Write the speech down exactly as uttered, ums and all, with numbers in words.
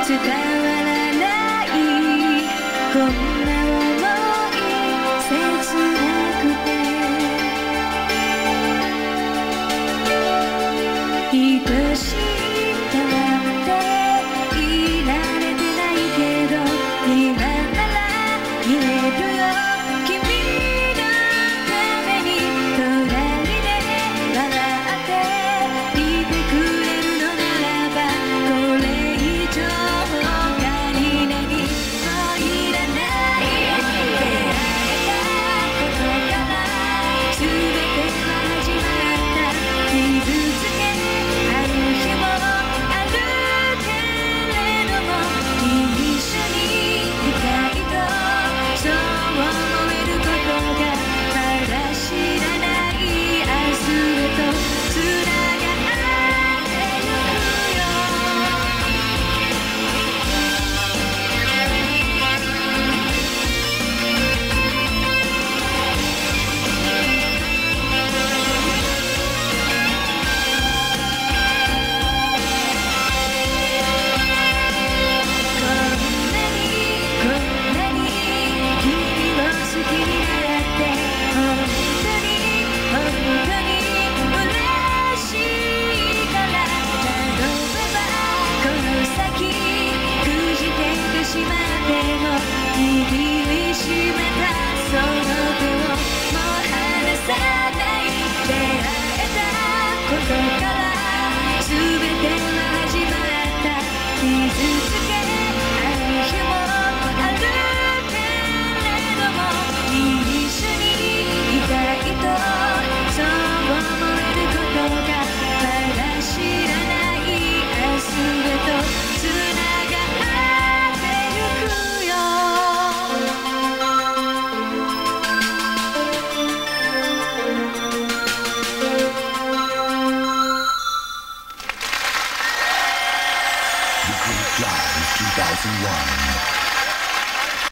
伝わらないこんな想い切なくて愛しいと思っていられてないけど今なら言えるよ君のために隣で笑っていてくれるのならばこれ以上他に何もいらない出会えたことから全ては始まった傷つけある日もあるけれども一緒にいたいとそう思えることがまだ知らない明日へとつながってゆくよこんなにこんなに君を好きになって本当に本当に嬉しいから例えばこの先くじけてしまっても握りしめたその手をもう離さない出会えたことから全ては始まった傷つけある日もあるけれども一緒にいたいとそう思えることがまだ知らない明日へとつながってゆくよ The Great Live two thousand one.